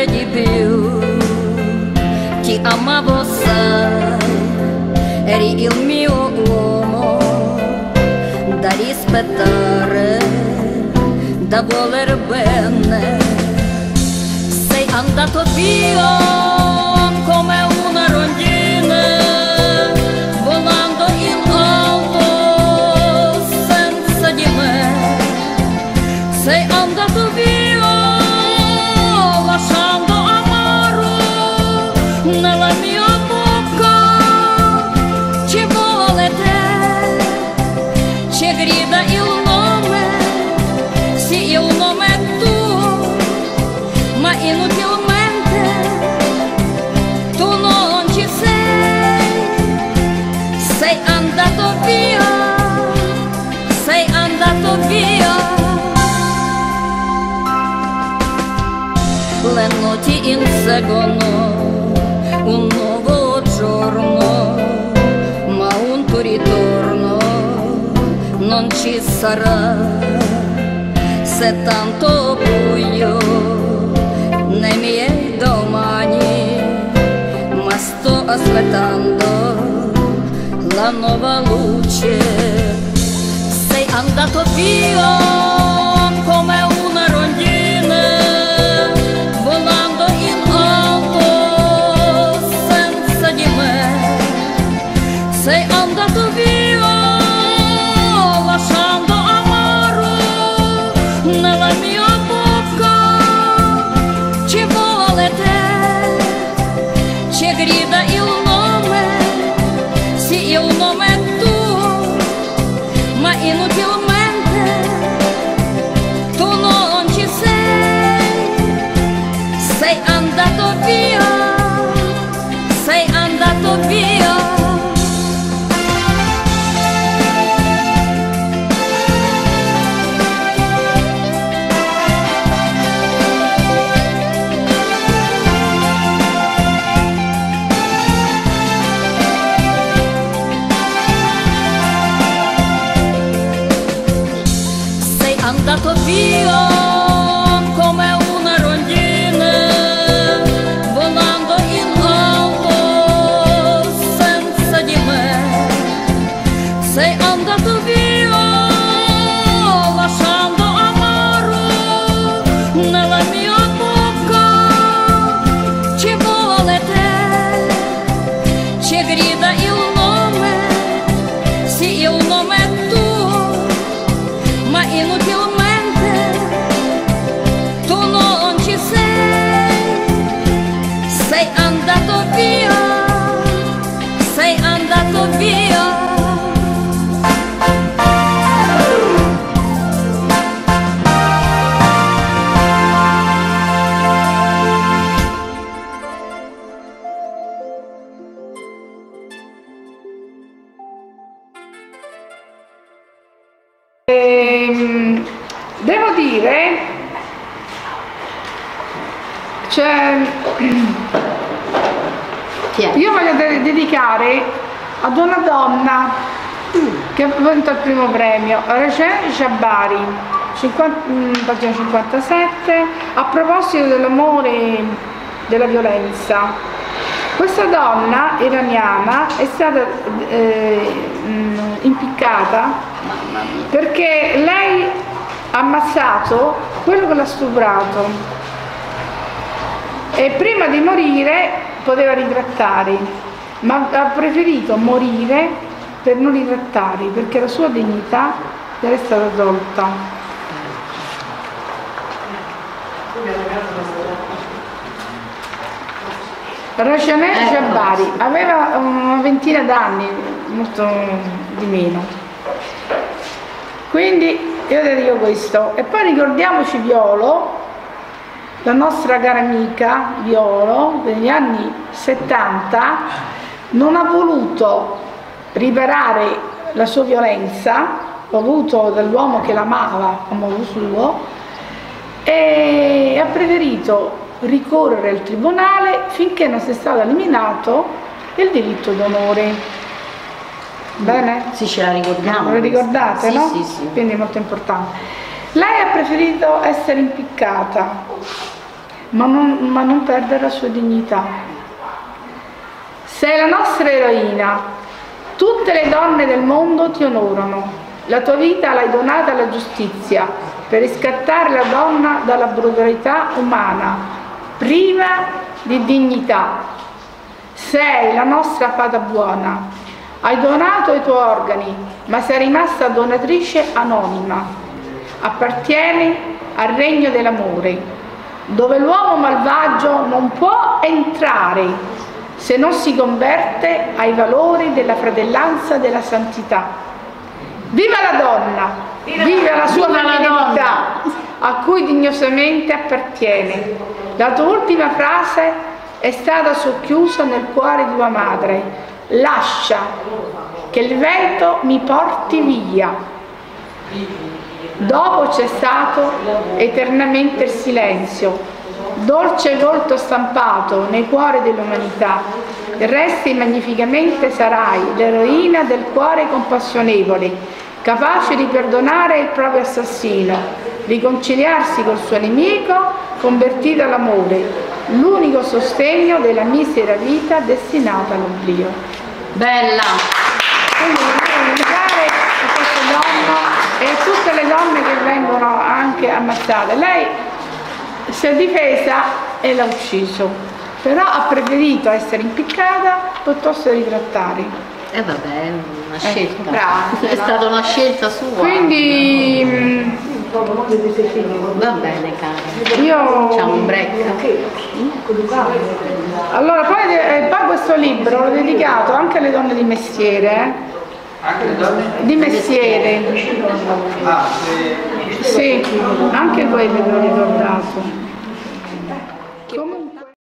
sempre di più ti amavo, sai, eri il mio uomo da rispettare, da voler bene. Sei andato via come una rondine, volando in alto senza di me. Sei andato via lasciando amaro nella mia bocca. Ci vuole te, ci grida il nome, sì il nome è tuo, ma inutilmente tu non ci sei. Sei andato via, sei andato via. Le notti inseguono un nuovo giorno, ma un tuo ritorno non ci sarà. Se tanto buio nei miei domani, ma sto aspettando la nuova luce. Sei andato via come una rondine, volando in alto senza di me. Sei andato via lasciando amaro nella mia bocca. Ci vuole te, ci grida il nome, sì il nome è tuo, ma inutilmente tu non ci sei. Sei andato via, sei andato via. Sei andato via come una rondine, volando in alto senza di me. Sei andato via lasciando amaro nella mia bocca. Ci vuole te, ci grida il nome, sì il nome è tuo, ma inutilmente tu non ci sei. Sei andato via, sei andato via. Devo dire, cioè, io voglio dedicare ad una donna che ha vinto il primo premio, Rachel Jabari, pagina 57, a proposito dell'amore, della violenza. Questa donna iraniana è stata impiccata perché lei ha ammazzato quello che l'ha stuprato e prima di morire poteva ritrattare, ma ha preferito morire per non ritrattare, perché la sua dignità gli era stata tolta. Rachel Jabari aveva una ventina d'anni, molto di meno. Quindi io dedico questo. E poi ricordiamoci Violo, la nostra cara amica Violo, degli anni 70, non ha voluto riparare la sua violenza, voluto dall'uomo che l'amava a modo suo, e ha preferito ricorrere al tribunale finché non sia stato eliminato il diritto d'onore. Bene? Sì, ce la ricordiamo. Lo ricordate, sì, no? Sì, sì. Quindi è molto importante. Lei ha preferito essere impiccata ma non perdere la sua dignità. Sei la nostra eroina, tutte le donne del mondo ti onorano, la tua vita l'hai donata alla giustizia per riscattare la donna dalla brutalità umana, priva di dignità. Sei la nostra fata buona, hai donato i tuoi organi, ma sei rimasta donatrice anonima. Appartieni al regno dell'amore, dove l'uomo malvagio non può entrare se non si converte ai valori della fratellanza e della santità. Viva la donna! Viva la sua femminilità a cui dignosamente appartiene. La tua ultima frase è stata socchiusa nel cuore di tua madre. Lascia che il vento mi porti via. Dopo c'è stato eternamente il silenzio, dolce volto stampato nei cuori dell'umanità. Resti magnificamente, sarai l'eroina del cuore compassionevole, capace di perdonare il proprio assassino, riconciliarsi col suo nemico, convertito all'amore, l'unico sostegno della misera vita destinata all'oblio. Bella! Quindi voglio dedicare a questa donna e a tutte le donne che vengono anche ammazzate. Lei si è difesa e l'ha ucciso, però ha preferito essere impiccata piuttosto che ritrattare. E vabbè, è una scelta. Brava. È stata una scelta sua. Quindi va bene, cara. io Facciamo un break. Allora poi questo libro l'ho dedicato anche alle donne di mestiere. Anche le donne? Di mestiere. Ah, Sì, anche quelle l'ho ricordato.